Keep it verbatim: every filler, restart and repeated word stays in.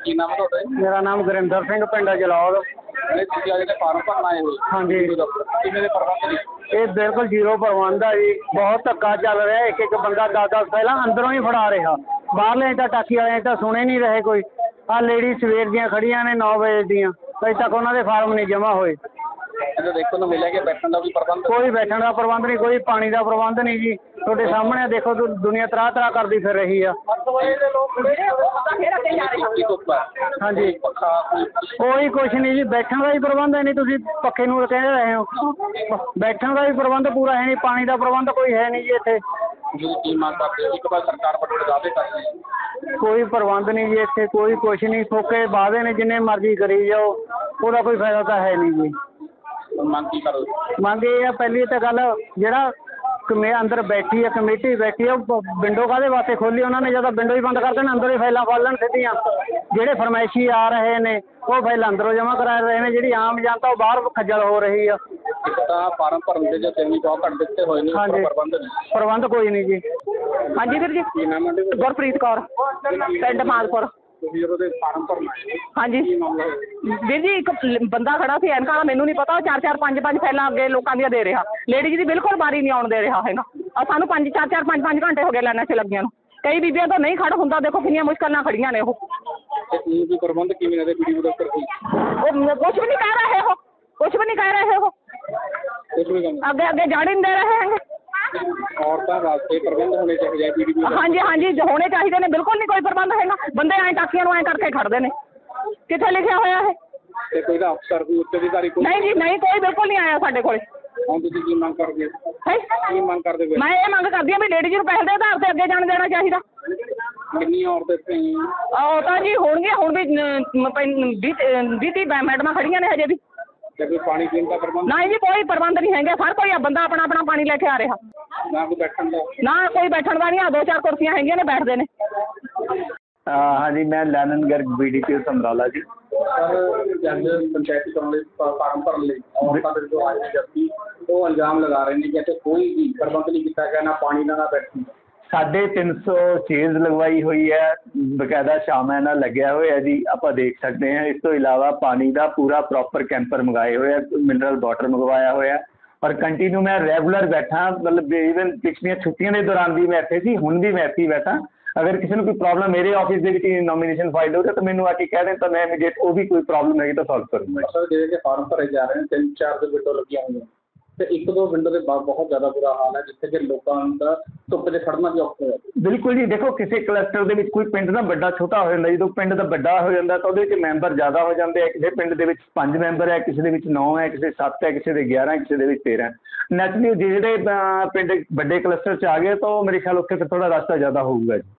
ਕੀ ਨਾਮ ਹੈ ਤੁਹਾਡਾ ਜੀ? ਮੇਰਾ ਨਾਮ ਗੁਰਿੰਦਰ ਸਿੰਘ, ਪਿੰਡ ਜਲੌਰ। ਜਿਹੜੇ ਤੁਸੀਂ ਅੱਜ ਦੇ ਫਾਰਮ ਭਰਨ ਆਏ ਹੋ, ਹਾਂਜੀ। ਕਿਵੇਂ ਦੇ ਪ੍ਰਬੰਧ ਨੇ? ਇਹ ਬਿਲਕੁਲ ਜ਼ੀਰੋ ਪ੍ਰਬੰਧ ਆ ਜੀ। ਬਹੁਤ ਧੱਕਾ ਚੱਲ ਰਿਹਾ। ਇੱਕ ਇੱਕ ਬੰਦਾ ਦਸ ਦਸ ਪਹਿਲਾਂ ਅੰਦਰੋਂ ਹੀ ਫੜਾ ਰਿਹਾ, ਬਾਹਰਲੇ ਤਾਂ ਟਾਕੀ ਵਾਲੇ ਤਾਂ ਸੁਣੇ ਨਹੀਂ ਰਹੇ ਕੋਈ। ਆਹ ਲੇਡੀ ਸਵੇਰ ਦੀਆਂ ਖੜੀਆਂ ਨੇ ਨੌ ਵਜੇ ਦੀਆਂ, ਅਜੇ ਤੱਕ ਉਹਨਾਂ ਦੇ ਫਾਰਮ ਨਹੀਂ ਜਮ੍ਹਾਂ ਹੋਏ। ਇਹਦੇ ਦੇਖਣ ਨੂੰ ਮਿਲਿਆ ਕਿ ਬੈਠਣ ਦਾ ਵੀ ਪ੍ਰਬੰਧ? ਕੋਈ ਬੈਠਣ ਦਾ ਪ੍ਰਬੰਧ ਨਹੀਂ, ਕੋਈ ਪਾਣੀ ਦਾ ਪ੍ਰਬੰਧ ਨਹੀਂ ਜੀ। ਤੁਹਾਡੇ ਸਾਹਮਣੇ ਦੇਖੋ, ਦੁ- ਦੁਨੀਆ ਤਰਾਹ ਤਰਾਹ ਕਰਦੀ ਫਿਰ ਰਹੀ ਆ। ਕੀ ਧੁੱਪ ਹੈ? ਹਾਂਜੀ। ਪੱਖਾ ਕੋਈ ਕੁਛ ਨਹੀਂ ਜੀ, ਬੈਠਣ ਦਾ ਹੀ ਪ੍ਰਬੰਧ ਹੈ ਨਹੀਂ। ਤੁਸੀਂ ਪੱਖੇ ਨੂੰ ਕਹਿ ਰਹੇ ਹੋ, ਬੈਠਣ ਦਾ ਵੀ ਪ੍ਰਬੰਧ ਪੂਰਾ ਹੈ ਨਹੀਂ, ਪਾਣੀ ਦਾ ਪ੍ਰਬੰਧ ਕੋਈ ਹੈ ਨਹੀਂ ਜੀ ਇੱਥੇ। ਤੁਸੀਂ ਕੀ ਮੰਗ ਕਰਦੇ ਹੋ? ਇੱਕ ਵਾਰ ਸਰਕਾਰ ਵੱਲੋਂ ਦਾਅਵੇ ਕਰ ਰਹੀ ਹੈ, ਕੋਈ ਪ੍ਰਬੰਧ ਨਹੀਂ ਜੀ ਇੱਥੇ, ਕੋਈ ਕੁਛ ਨਹੀਂ। ਫੋਕੇ ਵਾਅਦੇ ਨੇ ਜਿੰਨੇ ਮਰਜ਼ੀ ਕਰੀ ਜਾਓ, ਉਹਦਾ ਕੋਈ ਫਾਇਦਾ ਤਾਂ ਹੈ ਨਹੀਂ ਜੀ। ਮੰਗ ਕੀ ਕਰੋ? ਮੰਗ ਇਹ ਆ, ਪਹਿਲੀ ਤਾਂ ਗੱਲ ਜਿਹੜਾ ਕਮੇ ਅੰਦਰ ਬੈਠੀ ਆ, ਕਮੇਟੀ ਬੈਠੀ ਆ, ਉਹ ਵਿੰਡੋ ਕਾਹਦੇ ਵਾਸਤੇ ਖੋਲੀ ਉਹਨਾਂ ਨੇ? ਜਦੋਂ ਵਿੰਡੋ ਹੀ ਬੰਦ ਕਰ ਦੇਣ, ਅੰਦਰ ਹੀ ਫਾਈਲਾਂ ਖੋਲ ਲੈਣ ਸਿੱਧੀਆਂ। ਜਿਹੜੇ ਫਰਮਾਇਸ਼ੀ ਆ ਰਹੇ ਨੇ ਉਹ ਫਾਈਲ ਅੰਦਰੋਂ ਜਮ੍ਹਾਂ ਕਰਾ ਰਹੇ ਨੇ, ਜਿਹੜੀ ਆਮ ਜਨਤਾ ਉਹ ਬਾਹਰ ਖੱਜਲ ਹੋ ਰਹੀ ਆ। ਇੱਕ ਤਾਂ ਫਾਰਮ ਭਰਨ ਦੇ ਜੋ ਤਿੰਨ ਬਹੁਤ ਘੱਟ ਦਿੱਤੇ ਹੋਏ ਨੇ, ਹਾਂਜੀ। ਪ੍ਰਬੰਧ ਨਹੀਂ। ਪ੍ਰਬੰਧ ਕੋਈ ਨਹੀਂ ਜੀ। ਹਾਂਜੀ ਵੀਰ ਜੀ, ਕੀ ਨਾਮ ਹੈ ਤੁਹਾਡਾ? ਗੁਰਪ੍ਰੀਤ ਕੌਰ, ਪਿੰਡ ਮਾਲਪੁਰ। ਤੁਸੀਂ ਜਦੋਂ ਦੇ ਫਾਰਮ ਭਰਨ ਆਏ ਹੋ, ਹਾਂਜੀ ਕੀ ਮਾਮਲਾ ਹੋਇਆ? ਵੀਰ ਜੀ, ਇੱਕ ਲ- ਬੰਦਾ ਖੜਾ ਸੀ ਐਨਕਾਂ ਵਾਲਾ, ਮੈਨੂੰ ਨਹੀਂ ਪਤਾ, ਉਹ ਚਾਰ ਚਾਰ ਪੰਜ ਪੰਜ ਫੈਲਾਂ ਅੱਗੇ ਲੋਕਾਂ ਦੀਆਂ ਦੇ ਰਿਹਾ। ਲੇਡੀਜ਼ ਦੀ ਬਿਲਕੁਲ ਬਾਰੀ ਨਹੀਂ ਆਉਣ ਦੇ ਰਿਹਾ ਹੈਗਾ। ਆ ਸਾਨੂੰ ਪੰਜ ਚਾਰ ਚਾਰ ਪੰਜ ਪੰਜ ਘੰਟੇ ਹੋ ਗਏ ਲਾਈਨਾਂ 'ਚ ਲੱਗੀਆਂ ਨੂੰ। ਕਈ ਬੀਬੀਆਂ ਤਾਂ ਨਹੀਂ ਖੜ ਹੁੰਦਾ, ਦੇਖੋ ਕਿੰਨੀਆਂ ਮੁਸ਼ਕਲ ਨਾਲ ਖੜੀਆਂ ਨੇ ਉਹ। ਤੇ ਕੀ ਵੀ ਪ੍ਰਬੰਧ ਕਿਵੇਂ ਦੇ ਵੀਡੀਓ ਦਫ਼ਤਰ ਕੋਈ? ਉਹ ਕੁਛ ਵੀ ਨਹੀਂ ਕਹਿ ਰਹੇ ਉਹ, ਕੁਛ ਵੀ ਨਹੀਂ ਕਹਿ ਰਹੇ ਉਹ। ਕੁਛ ਵੀ ਕੰਮ ਅੱਗੇ ਅੱਗੇ ਜਾੜ ਹੀ ਨਹੀਂ ਦੇ ਰਹੇ ਹੈਗੇ। ਔਰਤਾਂ ਵਾਸਤੇ ਪ੍ਰਬੰਧ ਹੋਣੇ ਚਾਹੀਦੇ ਆ ਵੀਡੀਓ? ਹਾਂਜੀ ਹਾਂਜੀ, ਜੋ ਹੋਣੇ ਚਾਹੀਦੇ ਨੇ। ਬਿਲਕੁਲ ਨਹੀਂ ਕੋਈ ਪ੍ਰਬੰਧ ਹੈਗਾ। ਬੰਦੇ ਐਂ ਟਾਕੀਆਂ ਨੂੰ ਐਂ ਕਰਕੇ ਖੜਦੇ ਨੇ। ਕਿੱਥੇ ਲਿਖਿਆ ਹੋਇਆ ਹੈ? ਤੇ ਕੋਈ ਦਾ ਅਫਸਰ ਕੋਈ ਉੱਚ ਅਧਿਕਾਰੀ ਕੋਈ? ਨਹੀਂ ਜੀ ਨਹੀਂ, ਕੋਈ ਬਿਲਕੁਲ ਨਹੀਂ ਆਇਆ ਸਾਡੇ ਕੋਲ। ਹੁਣ ਤੁਸੀਂ ਕੀ ਮੰਗ ਕਰਦੇ ਹੋ? ਹੈ ਕੀ ਮੰਗ ਕਰਦੇ ਹੋ? ਮੈਂ ਇਹ ਮੰਗ ਕਰਦੀ ਹਾਂ ਵੀ ਲੇਡੀਜ਼ ਨੂੰ ਪਹਿਲ ਦੇ ਆਧਾਰ ਤੇ ਅੱਗੇ ਜਾਣ ਦੇਣਾ ਚਾਹੀਦਾ। ਕਿੰਨੀਆਂ ਔਰਤਾਂ ਇੱਥੇ ਆਈਆਂ? ਉਹ ਤਾਂ ਜੀ ਹੋਣਗੀਆਂ, ਹੁਣ ਵੀ ਵੀਹ ਤੀਹ ਮੈਡਮਾਂ ਖੜੀਆਂ ਨੇ ਹਜੇ ਵੀ। ਤੇ ਕੋਈ ਪਾਣੀ ਪੀਣ ਦਾ ਪ੍ਰਬੰਧ? ਨਾ ਜੀ, ਕੋਈ ਪ੍ਰਬੰਧ ਨਹੀਂ ਹੈਗਾ। ਹਰ ਕੋਈ ਆ ਬੰਦਾ ਆਪਣਾ ਆਪਣਾ ਪਾਣੀ ਲੈ ਕੇ ਆ ਰਿਹਾ। ਨਾ ਕੋਈ ਬੈਠਣ ਦਾ? ਨਾ ਕੋਈ ਬੈਠਣ ਦਾ ਨਹੀਂ। ਆ ਦੋ ਚਾਰ ਕੁਰਸੀਆਂ ਹੈਗੀਆਂ ਨੇ, ਬੈਠਦੇ ਨੇ। ਹਾਂਜੀ, ਮੈਂ ਲੈਨਨ Garg, B D P Samrala ji. Sir, ਜਦ ਪੰਚਾਇਤੀ ਚੋਣ ਲਈ ਫਾਰਮ ਭਰਨ ਲਈ ਔਰਤਾਂ ਦੇ ਜੋ ਆਏ ਨੇ ਜੱਤੀ, ਉਹ ਇਲਜ਼ਾਮ ਲਗਾ ਰਹੇ ਨੇ ਕਿ ਇੱਥੇ ਕੋਈ ਵੀ ਪ੍ਰਬੰਧ ਨਹੀਂ ਕੀਤਾ ਗਿਆ, ਨਾ ਪਾਣੀ ਦਾ, ਨਾ ਬੈਠਣ ਦਾ। ਸਾਢੇ ਤਿੰਨ ਸੌ ਚੇਜ਼ ਲਗਵਾਈ ਹੋਈ ਹੈ, ਬਕਾਇਦਾ ਸ਼ਾਮਾਂ ਨਾਲ ਲੱਗਿਆ ਹੋਇਆ ਜੀ, ਆਪਾਂ ਦੇਖ ਸਕਦੇ ਹਾਂ। ਇਸ ਤੋਂ ਇਲਾਵਾ ਪਾਣੀ ਦਾ ਪੂਰਾ ਪ੍ਰੋਪਰ ਕੈਂਪਰ ਮੰਗਾਏ ਹੋਏ ਆ, ਮਿਨਰਲ ਵਾਟਰ ਮੰਗਵਾਇਆ ਹੋਇਆ। ਔਰ ਕੰਟੀਨਿਊ ਮੈਂ ਰੈਗੂਲਰ ਬੈਠਾ, ਮਤਲਬ ਈਵਨ ਪਿਛਲੀਆਂ ਛੁੱਟੀਆਂ ਦੇ ਦੌਰਾਨ ਵੀ ਮੈਂ ਇੱਥੇ ਸੀ, ਹੁਣ ਵੀ ਮੈਂ ਇੱਥੇ ਹੀ ਬੈਠਾ। ਅਗਰ ਕਿਸੇ ਨੂੰ ਕੋਈ ਪ੍ਰੋਬਲਮ ਮੇਰੇ ਆਫਿਸ ਦੇ ਵਿੱਚ ਨੋਮੀਨੇਸ਼ਨ ਫਾਈਲ ਹੋ ਰਿਹਾ ਤਾਂ ਮੈਨੂੰ ਆ ਕੇ ਕਹਿ ਦੇਣ, ਤਾਂ ਮੈਂ ਇਮੀਡੀਏਟ ਉਹ ਵੀ ਕੋਈ ਪ੍ਰੋਬਲਮ ਹੈਗੀ ਤਾਂ ਸੋਲਵ ਕਰੂੰਗਾ। ਸਰ, ਜਿਹੜੇ ਕਿ ਫਾਰਮ ਭਰੇ ਜਾ ਰਹੇ ਨੇ, ਤਿੰਨ ਚਾਰ ਦੇ ਵਿੰਡੋ ਲੱਗੀਆਂ ਹੋਈਆਂ, ਤੇ ਇੱਕ ਦੋ ਵਿੰਡੋ ਦੇ ਬਾ- ਬਹੁਤ ਜ਼ਿਆਦਾ ਬੁਰਾ ਹਾਲ ਹੈ, ਜਿੱਥੇ ਕਿ ਲੋਕਾਂ ਦਾ ਧੁੱਪ 'ਚ ਖੜਨਾ ਵੀ ਔਖਾ ਹੈ। ਬਿਲਕੁਲ ਜੀ, ਦੇਖੋ ਕਿਸੇ ਕਲਸਟਰ ਦੇ ਵਿੱਚ ਕੋਈ ਪਿੰਡ ਦਾ ਵੱਡਾ ਛੋਟਾ ਹੋ ਜਾਂਦਾ। ਜਦੋਂ ਪਿੰਡ ਦਾ ਵੱਡਾ ਹੋ ਜਾਂਦਾ ਤਾਂ ਉਹਦੇ ਵਿੱਚ ਮੈਂਬਰ ਜ਼ਿਆਦਾ ਹੋ ਜਾਂਦੇ ਆ। ਕਿਸੇ ਪਿੰਡ ਦੇ ਵਿੱਚ ਪੰਜ ਮੈਂਬਰ ਹੈ, ਕਿਸੇ ਦੇ ਵਿੱਚ ਨੌ ਹੈ, ਕਿਸੇ ਸੱਤ ਹੈ, ਕਿਸੇ ਦੇ ਗਿਆਰਾਂ, ਕਿਸੇ ਦੇ ਵਿੱਚ ਤੇਰਾਂ। ਨੈਚੁਰਲੀ ਜਿਹੜੇ ਅਹ, ਪਿੰਡ ਵੱਡੇ ਕਲਸਟਰ 'ਚ ਆ ਗਏ ਤਾਂ ਉਹ ਮੇਰੇ ਖਿਆਲ ਉੱਥੇ ਫਿਰ ਥੋੜਾ ਰਸਤਾ ਜ਼ਿਆਦਾ ਹੋਊਗਾ ਜੀ।